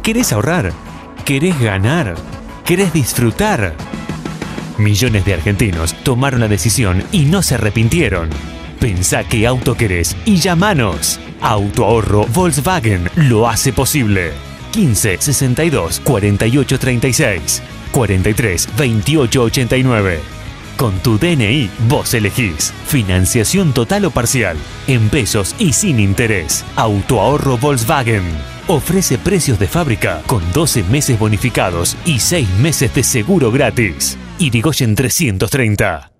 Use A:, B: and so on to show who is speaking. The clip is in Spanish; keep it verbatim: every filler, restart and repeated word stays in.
A: ¿Querés ahorrar? ¿Querés ganar? ¿Querés disfrutar? Millones de argentinos tomaron la decisión y no se arrepintieron. Pensá qué auto querés y llamanos. Autoahorro Volkswagen lo hace posible. quince sesenta y dos cuarenta y ocho treinta y seis, cuarenta y tres veintiocho ochenta y nueve. Con tu D N I vos elegís. Financiación total o parcial. En pesos y sin interés. Autoahorro Volkswagen. Ofrece precios de fábrica con doce meses bonificados y seis meses de seguro gratis. Irigoyen trescientos treinta.